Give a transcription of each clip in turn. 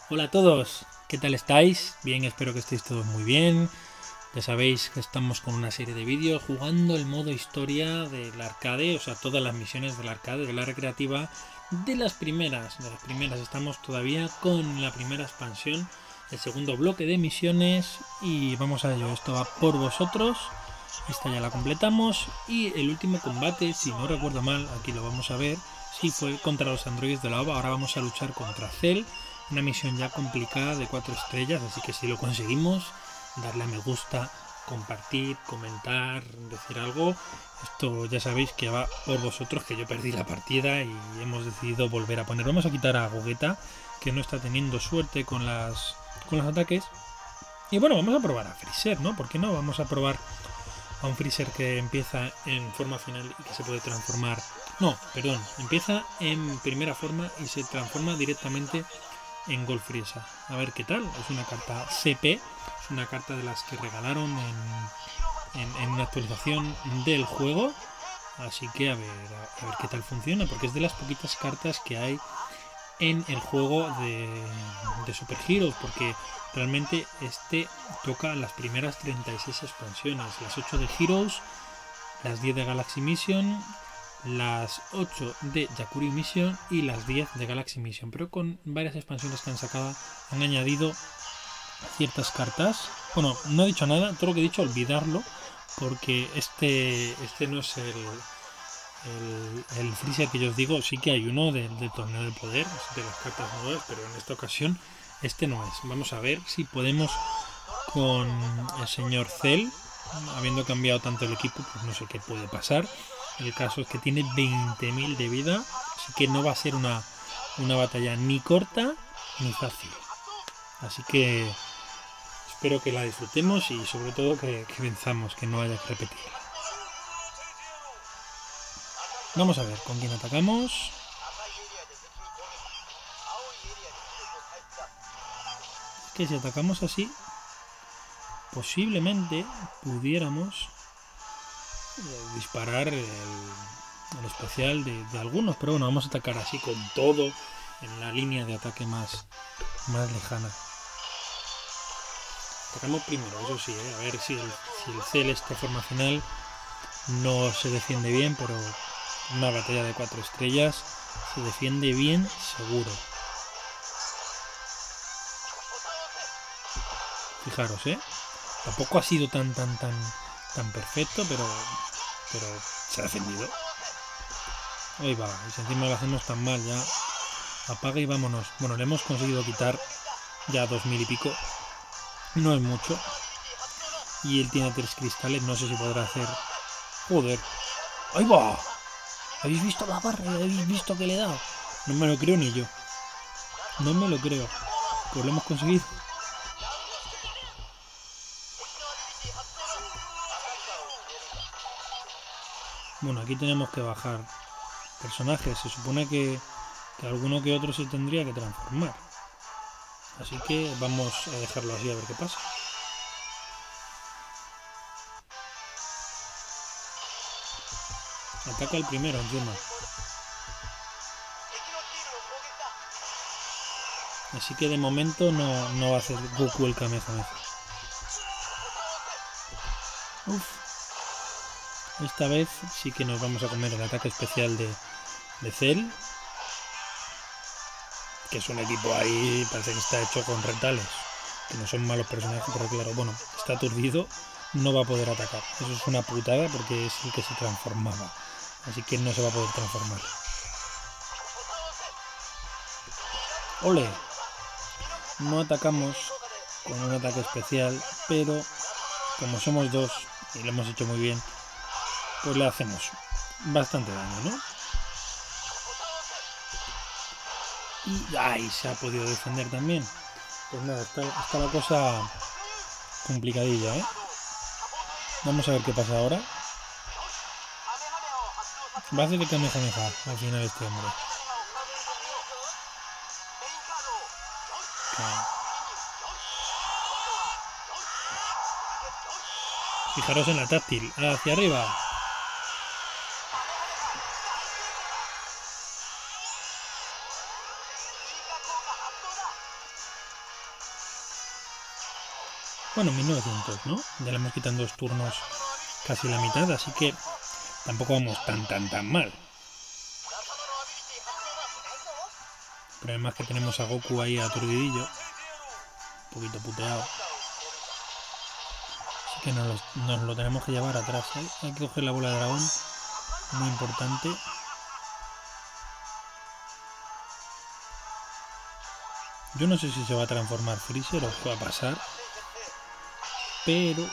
Hola a todos, ¿qué tal estáis? Bien, espero que estéis todos muy bien. Ya sabéis que estamos con una serie de vídeos jugando el modo historia del arcade, o sea, todas las misiones del arcade, de la recreativa, de las primeras. Estamos todavía con la primera expansión, el segundo bloque de misiones y vamos a ello. Esto va por vosotros. Esta ya la completamos y el último combate, si no recuerdo mal, aquí lo vamos a ver, sí fue contra los androides de la OVA. Ahora vamos a luchar contra Cell, una misión ya complicada de 4 estrellas, así que si lo conseguimos, darle a me gusta, compartir, comentar, decir algo. Esto ya sabéis que va por vosotros, que yo perdí la partida y hemos decidido volver a poner. Vamos a quitar a Gogeta, que no está teniendo suerte con los ataques. Y bueno, vamos a probar a Freezer, ¿no? ¿Por qué no? Vamos a probar a un Freezer que empieza en forma final y que se puede transformar. No, perdón, empieza en primera forma y se transforma directamente en Golfriesa. A ver qué tal. Es una carta CP, es una carta de las que regalaron en una actualización del juego. Así que a ver qué tal funciona, porque es de las poquitas cartas que hay en el juego de Super Heroes, porque realmente este toca las primeras 36 expansiones, las 8 de Heroes, las 10 de Galaxy Mission, las 8 de Yakuri Mission y las 10 de Galaxy Mission, pero con varias expansiones que han sacado han añadido ciertas cartas. Bueno, no he dicho nada, todo lo que he dicho olvidarlo, porque este no es el Freezer que yo os digo. Sí que hay uno del torneo de poder, de las cartas nuevas, pero en esta ocasión este no es. Vamos a ver si podemos con el señor Cell. Habiendo cambiado tanto el equipo, pues no sé qué puede pasar. El caso es que tiene 20.000 de vida, así que no va a ser una batalla ni corta ni fácil. Así que espero que la disfrutemos y sobre todo que venzamos, que no haya que repetirla. Vamos a ver con quién atacamos. Es que si atacamos así, posiblemente pudiéramos disparar el especial de algunos, pero bueno, vamos a atacar así con todo en la línea de ataque más lejana. Atacamos primero, eso sí, a ver si el Cell esta forma final no se defiende bien, pero una batalla de 4 estrellas se defiende bien seguro. Fijaros, tampoco ha sido tan perfecto, pero se ha defendido. Ahí va, y si encima lo hacemos tan mal ya, apaga y vámonos. Bueno, le hemos conseguido quitar ya 2000 y pico, no es mucho, y él tiene 3 cristales, no sé si podrá hacer. Joder, ahí va. ¿Habéis visto la barra? ¿Habéis visto que le he dado? No me lo creo ni yo, no me lo creo, pues lo hemos conseguido. Bueno, aquí tenemos que bajar personajes. Se supone que alguno que otro se tendría que transformar. Así que vamos a dejarlo así a ver qué pasa. Ataca el primero encima. Así que de momento no va a hacer Goku el Kamehameha. Uf. Esta vez sí que nos vamos a comer el ataque especial de Cell. Que es un equipo ahí, parece que está hecho con retales. Que no son malos personajes, pero claro, bueno, está aturdido, no va a poder atacar. Eso es una putada porque es el que se transformaba. Así que no se va a poder transformar. ¡Ole! No atacamos con un ataque especial, pero como somos dos y lo hemos hecho muy bien, pues le hacemos bastante daño, ¿no? Y ¡ay! Se ha podido defender también. Pues nada, está la cosa complicadilla, ¿eh? Vamos a ver qué pasa ahora. Va a hacer el Kamehameha al final este hombre. Fijaros en la táctil, hacia arriba. Bueno, 1900, ¿no? Ya le hemos quitado 2 turnos casi la mitad, así que tampoco vamos tan mal. El problema es que tenemos a Goku ahí aturdidillo, un poquito puteado. Así que nos lo tenemos que llevar atrás, ¿eh? Hay que coger la bola de dragón, muy importante. Yo no sé si se va a transformar Freezer o qué va a pasar, pero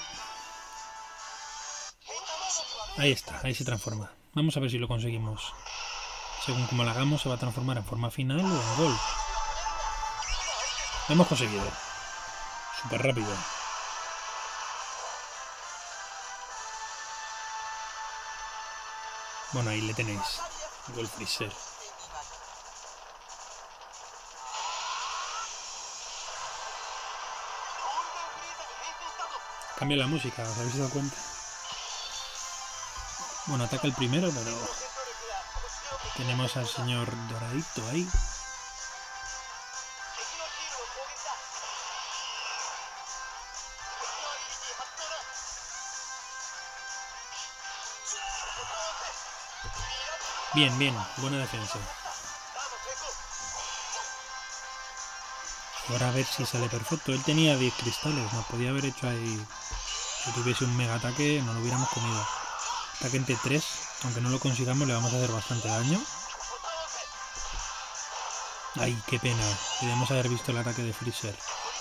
ahí está, ahí se transforma. Vamos a ver si lo conseguimos. Según como lo hagamos, se va a transformar en forma final o en gol. Lo hemos conseguido. Súper rápido. Bueno, ahí le tenéis. Gol Freezer. Cambia la música, ¿os habéis dado cuenta? Bueno, ataca el primero, pero tenemos al señor Doradito ahí. Bien, bien, buena defensa. Ahora a ver si sale perfecto. Él tenía 10 cristales, nos podía haber hecho ahí. Si tuviese un mega ataque, no lo hubiéramos comido. Ataque entre 3, aunque no lo consigamos, le vamos a hacer bastante daño. Ay, qué pena. Debemos haber visto el ataque de Freezer.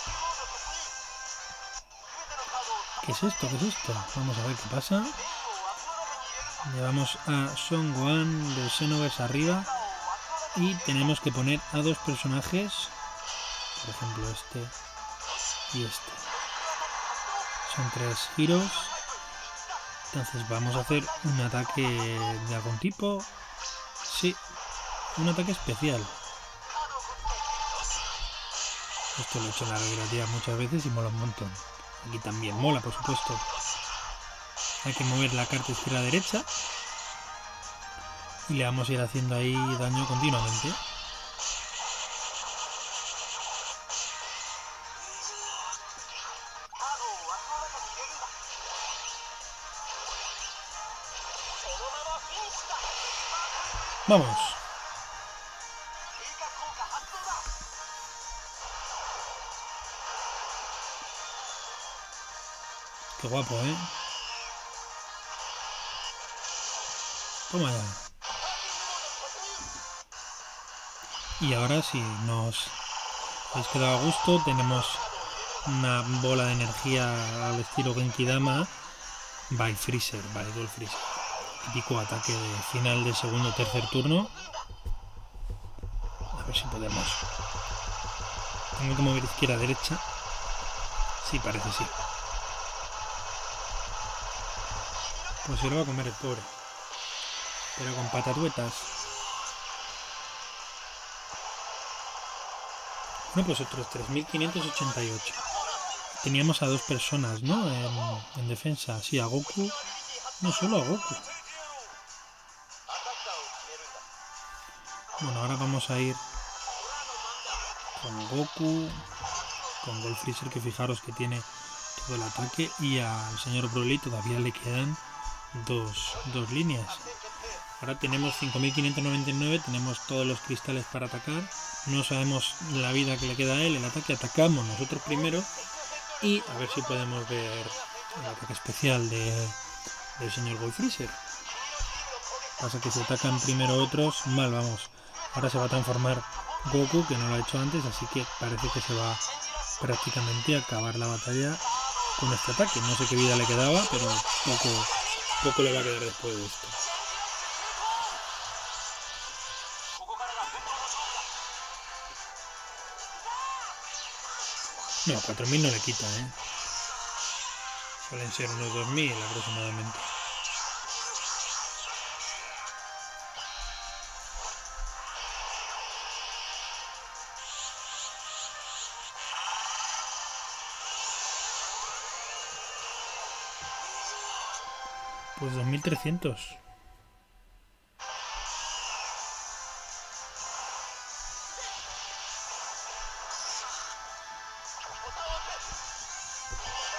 ¿Qué es esto? ¿Qué es esto? Vamos a ver qué pasa. Llevamos a Son Gohan de Xenoverse arriba. Y tenemos que poner a 2 personajes. Por ejemplo, este y este. Son 3 giros. Entonces vamos a hacer un ataque de algún tipo. Sí, un ataque especial. Esto lo he hecho en la recreativa muchas veces y mola un montón. Aquí también mola, por supuesto. Hay que mover la carta izquierda a derecha. Y le vamos a ir haciendo ahí daño continuamente. Vamos. Qué guapo, ¿eh? Toma ya. Y ahora si nos habéis quedado a gusto, tenemos una bola de energía al estilo Genkidama by Freezer, by Gol Freezer. Típico ataque de final del segundo o tercer turno. A ver si podemos. Tengo que mover izquierda a derecha. Sí, parece sí. Pues se lo va a comer el pobre. Pero con patatuetas. Bueno, pues otros 3588. Teníamos a 2 personas, ¿no? En defensa. Sí, a Goku. No solo a Goku. Bueno, ahora vamos a ir con Goku, con Gol Freezer, que fijaros que tiene todo el ataque, y al señor Broly todavía le quedan dos líneas. Ahora tenemos 5599, tenemos todos los cristales para atacar, no sabemos la vida que le queda a él, el ataque, atacamos nosotros primero y a ver si podemos ver el ataque especial del señor Gol Freezer. Pasa que si atacan primero otros, mal vamos. Ahora se va a transformar Goku, que no lo ha hecho antes, así que parece que se va prácticamente a acabar la batalla con este ataque. No sé qué vida le quedaba, pero poco le va a quedar después de esto. No, 4000 no le quita, ¿eh? Suelen ser unos 2000 aproximadamente. Pues 2300.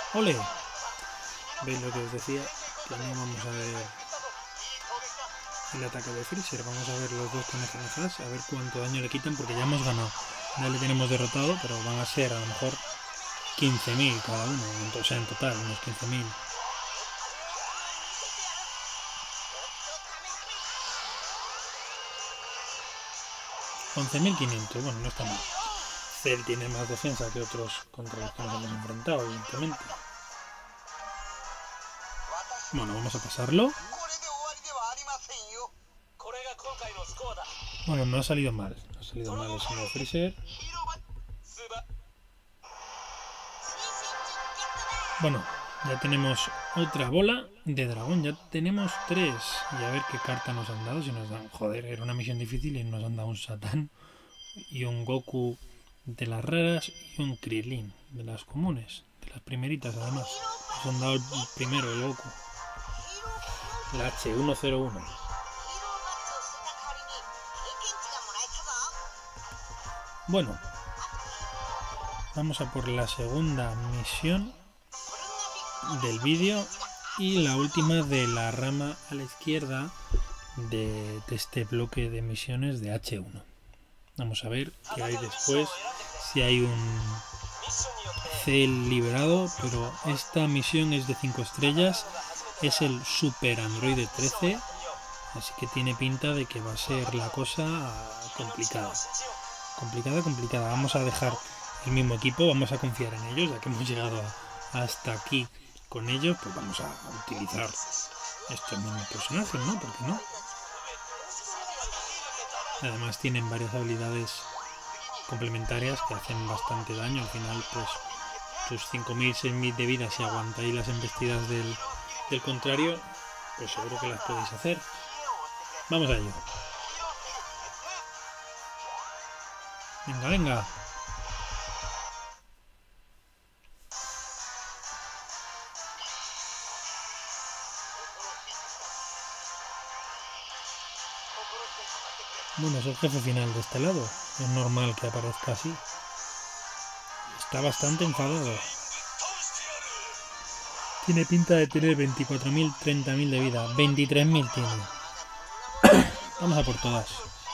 ¡Ole! ¿Veis lo que os decía? Que no vamos a ver el ataque de Freezer. Vamos a ver los dos Kamehamehas, a ver cuánto daño le quitan, porque ya hemos ganado. Ya le tenemos derrotado, pero van a ser a lo mejor 15.000 cada uno. O sea, en total, unos 15.000. 11.500, bueno, no está mal. Cell tiene más defensa que otros contra los que nos hemos enfrentado, evidentemente. Bueno, vamos a pasarlo. Bueno, no ha salido mal. No ha salido mal el señor Freezer. Bueno, ya tenemos otra bola de dragón. Ya tenemos 3. Y a ver qué carta nos han dado. Si nos dan... Joder, era una misión difícil y nos han dado un Satán y un Goku de las raras y un Krillin de las comunes. De las primeritas, además. Nos han dado el primero, el Goku. La H101. Bueno, vamos a por la segunda misión del vídeo y la última de la rama a la izquierda de este bloque de misiones de H1. Vamos a ver qué hay después, si hay un Cell liberado, pero esta misión es de 5 estrellas, es el Super Android 13, así que tiene pinta de que va a ser la cosa complicada. Complicada. Vamos a dejar el mismo equipo, vamos a confiar en ellos, ya que hemos llegado hasta aquí con ellos, pues vamos a utilizar estos mismos personajes, ¿no? ¿Por qué no? Además tienen varias habilidades complementarias que hacen bastante daño. Al final, pues tus 5.000, 6.000 de vida, si aguantáis las embestidas del contrario, pues seguro que las podéis hacer. Vamos a ello. Venga. Bueno, es el jefe final de este lado. Es normal que aparezca así. Está bastante enfadado. Tiene pinta de tener 24.000, 30.000 de vida. 23.000 tiene. Vamos a por todas.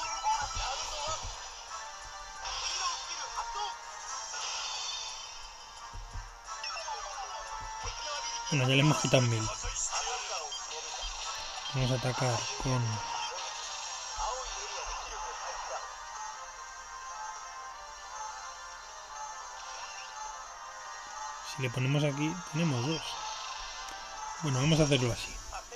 Bueno, ya le hemos quitado 1.000. Vamos a atacar con... Si le ponemos aquí, tenemos 2. Bueno, vamos a hacerlo así.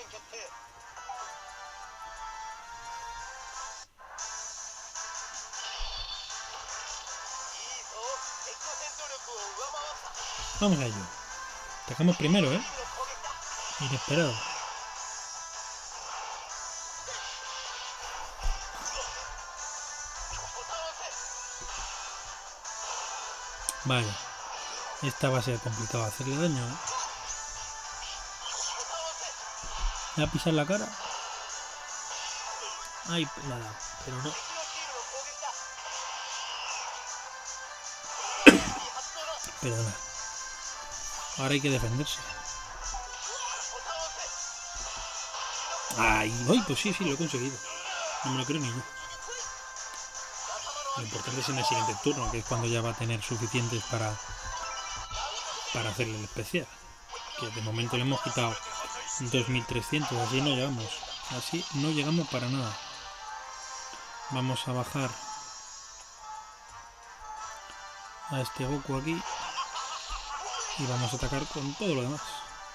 Vamos a ello. Atacamos primero, ¿eh? Inesperado. Vale. Esta va a ser complicado hacerle daño, ¿eh? ¿Le va a pisar la cara? Ay, nada, pero no. Perdona. Ahora hay que defenderse. Ay, pues sí, lo he conseguido. No me lo creo ni yo. Lo importante es en el siguiente turno, que es cuando ya va a tener suficientes para hacerle el especial. Que de momento le hemos quitado 2.300, así no llegamos. Así no llegamos para nada. Vamos a bajar a este Goku aquí y vamos a atacar con todo lo demás.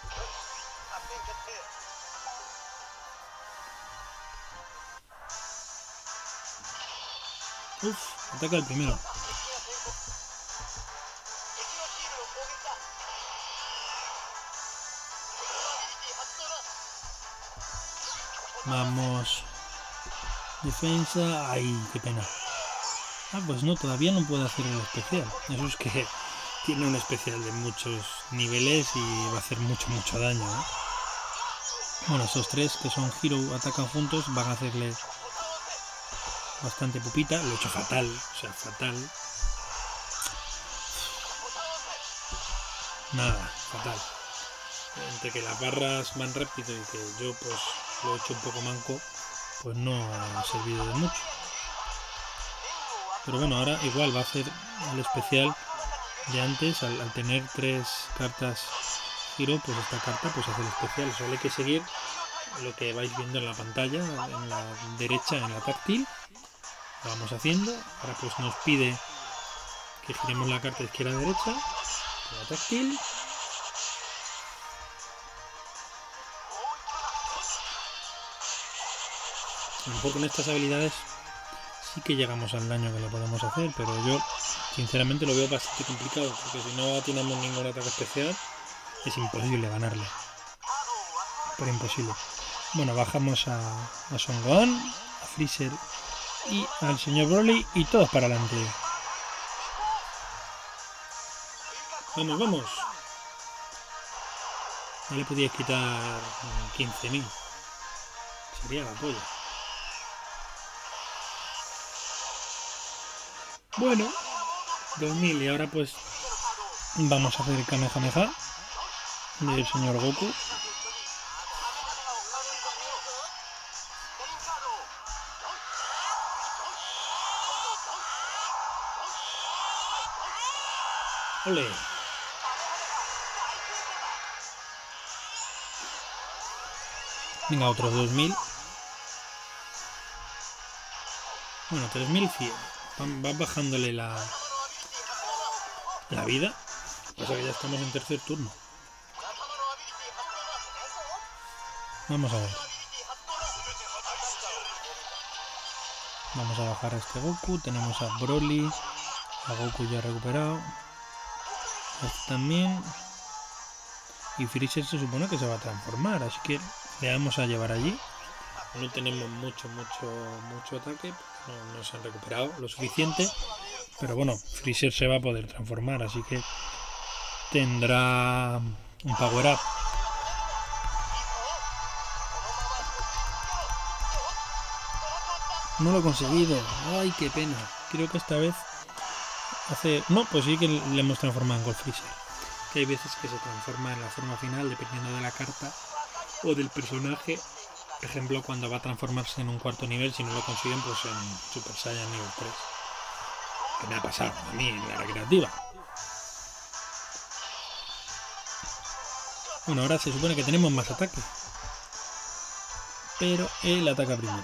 Ataca el primero. Vamos. Defensa. Ay, qué pena. Pues no, todavía no puede hacer el especial. Eso es que tiene un especial de muchos niveles y va a hacer mucho daño, ¿eh? Bueno, esos 3 que son Hero atacan juntos, van a hacerle bastante pupita. Lo he hecho fatal, o sea, fatal. Nada, fatal. Entre que las barras van rápido y que yo pues lo he hecho un poco manco, pues no ha servido de mucho. Pero bueno, ahora igual va a hacer el especial de antes, al tener 3 cartas giro, pues esta carta pues hace el especial. Solo hay que seguir lo que vais viendo en la pantalla, en la derecha, en la táctil. Lo vamos haciendo. Ahora pues nos pide que giremos la carta izquierda a derecha con la táctil. A lo mejor con estas habilidades sí que llegamos al daño que le podemos hacer, pero yo sinceramente lo veo bastante complicado, porque si no atinamos ningún ataque especial es imposible ganarle. Pero imposible. Bueno, bajamos a Son Gohan, a Freezer y al señor Broly y todos para adelante. Vamos, vamos. No le podíais quitar 15.000. Sería la polla. Bueno, 2000 y ahora pues vamos a hacer el Kamehameha del señor Goku. ¡Ole! Venga, otros 2000. Bueno, 3100. Va bajándole la vida. Pasa que ya estamos en tercer turno. Vamos a ver. Vamos a bajar a este Goku. Tenemos a Broly. A Goku ya recuperado. Este también. Y Freezer se supone que se va a transformar. Así que le vamos a llevar allí. No tenemos mucho ataque. No se han recuperado lo suficiente. Pero bueno, Freezer se va a poder transformar. Así que tendrá un power up. No lo he conseguido. Ay, qué pena. Creo que esta vez no, pues sí que le hemos transformado en Gold Freezer. Que hay veces que se transforma en la forma final dependiendo de la carta o del personaje. Por ejemplo, cuando va a transformarse en un cuarto nivel, si no lo consiguen, pues en Super Saiyan nivel 3. Que me ha pasado a mí en la recreativa. Bueno, ahora se supone que tenemos más ataque. Pero él ataca primero.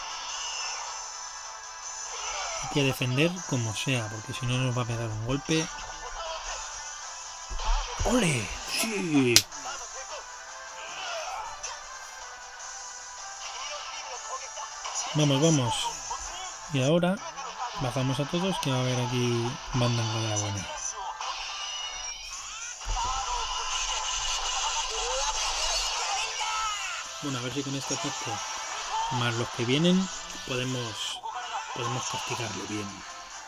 Hay que defender como sea, porque si no nos va a pegar un golpe. ¡Ole! ¡Sí! Vamos, vamos. Y ahora bajamos a todos, que va a haber aquí mandando de la buena. Bueno, a ver si con este ataque más los que vienen podemos castigarle bien.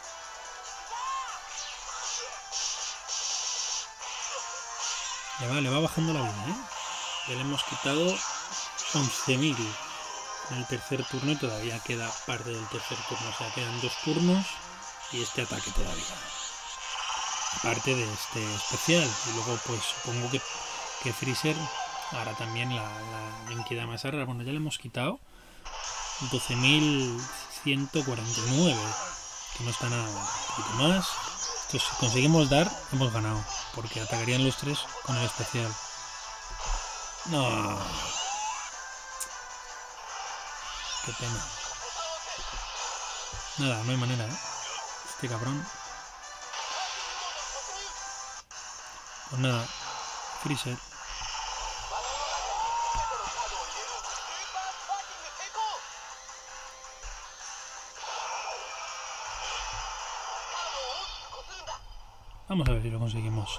Le va bajando la vida, ¿eh? Ya le hemos quitado 11.000 en el tercer turno y todavía queda parte del tercer turno. O sea, quedan 2 turnos y este ataque todavía. Aparte de este especial. Y luego pues supongo que Freezer hará también la Genkidama más rara. Bueno, ya le hemos quitado 12.149. Que no está nada mal. Un poquito más. Esto, si conseguimos dar, hemos ganado. Porque atacarían los 3 con el especial. No. Qué pena. Nada, no hay manera, ¿eh? Este cabrón. Pues nada. Freezer. Vamos a ver si lo conseguimos.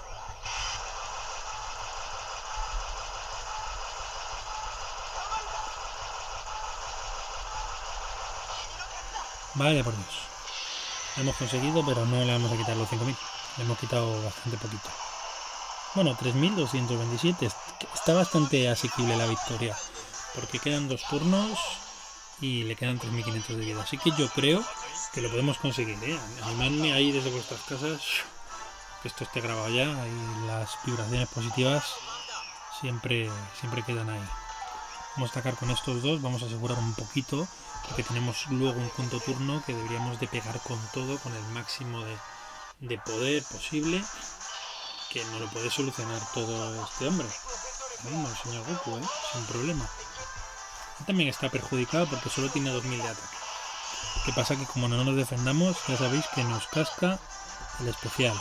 Vaya por Dios. Lo hemos conseguido, pero no le vamos a quitar los 5.000. Le hemos quitado bastante poquito. Bueno, 3.227. Está bastante asequible la victoria. Porque quedan 2 turnos y le quedan 3.500 de vida. Así que yo creo que lo podemos conseguir, ¿eh? Animadme ahí desde vuestras casas que esto esté grabado ya y las vibraciones positivas siempre quedan ahí. Vamos a atacar con estos dos, vamos a asegurar un poquito, porque tenemos luego un quinto turno que deberíamos de pegar con todo, con el máximo de poder posible, que no lo puede solucionar todo este hombre. Vamos, el señor Goku, sin problema. También está perjudicado porque solo tiene 2000 de ataque. ¿Qué pasa? Que como no nos defendamos, ya sabéis que nos casca el especial.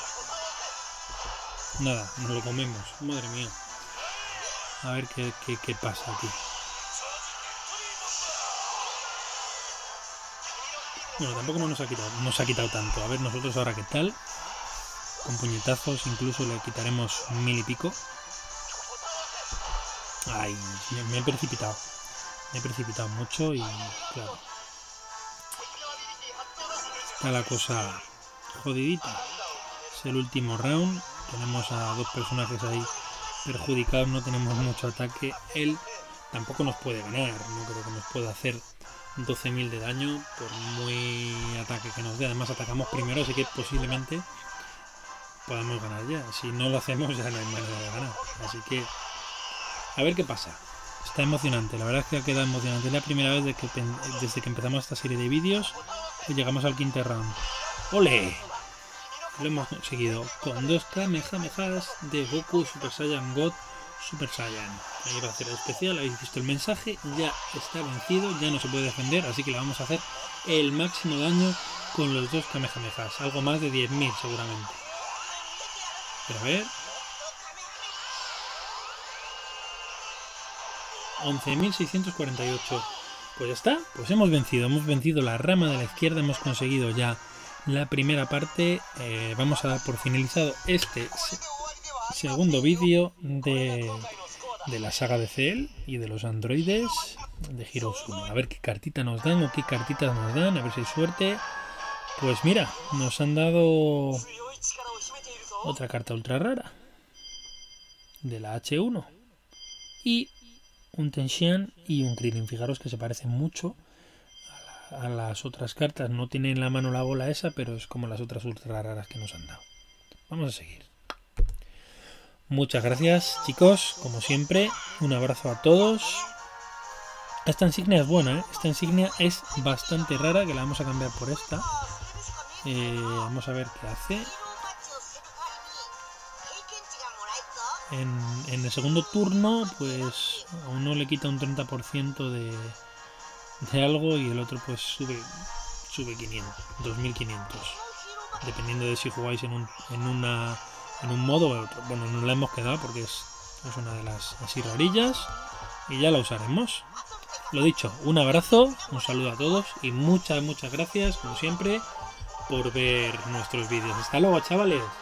Nada, nos lo comemos. Madre mía. A ver qué pasa aquí. Bueno, tampoco nos ha quitado tanto. A ver nosotros ahora qué tal. Con puñetazos incluso le quitaremos 1000 y pico. Ay, me he precipitado. Me he precipitado mucho y claro. Está la cosa jodidita. Es el último round. Tenemos a dos personajes ahí perjudicados. No tenemos mucho ataque. Él tampoco nos puede ganar. No creo que nos pueda hacer 12.000 de daño por muy ataque que nos dé. Además atacamos primero, así que posiblemente podamos ganar ya. Si no lo hacemos ya no hay manera de ganar. Así que a ver qué pasa. Está emocionante, la verdad es que ha quedado emocionante. Es la primera vez desde que empezamos esta serie de vídeos que llegamos al quinto round. ¡Ole! Lo hemos conseguido con 2 Kamehamehas de Goku Super Saiyan God Super Saiyan. Ahí va a hacer el especial, habéis visto el mensaje, ya está vencido, ya no se puede defender, así que le vamos a hacer el máximo daño con los 2 Kamehamehas. Algo más de 10.000 seguramente. Pero a ver... 11.648. Pues ya está, pues hemos vencido la rama de la izquierda, hemos conseguido ya la primera parte. Vamos a dar por finalizado este segundo vídeo de la saga de Cell y de los androides de Heroes 1. A ver qué cartita nos dan o qué cartitas nos dan, a ver si hay suerte. Pues mira, nos han dado otra carta ultra rara de la H1 y un Tenxian y un Krillin. Fijaros que se parecen mucho a las otras cartas. No tiene en la mano la bola esa, pero es como las otras ultra raras que nos han dado. Vamos a seguir. Muchas gracias, chicos, como siempre. Un abrazo a todos. Esta insignia es buena, ¿eh? Esta insignia es bastante rara, que la vamos a cambiar por esta. Vamos a ver qué hace. En el segundo turno, pues a uno le quita un 30% de algo y el otro pues sube 500, 2500. Dependiendo de si jugáis en un modo o otro. Bueno, no la hemos quedado porque es una de las así rarillas y ya la usaremos. Lo dicho, un abrazo, un saludo a todos y muchas gracias, como siempre, por ver nuestros vídeos. Hasta luego, chavales.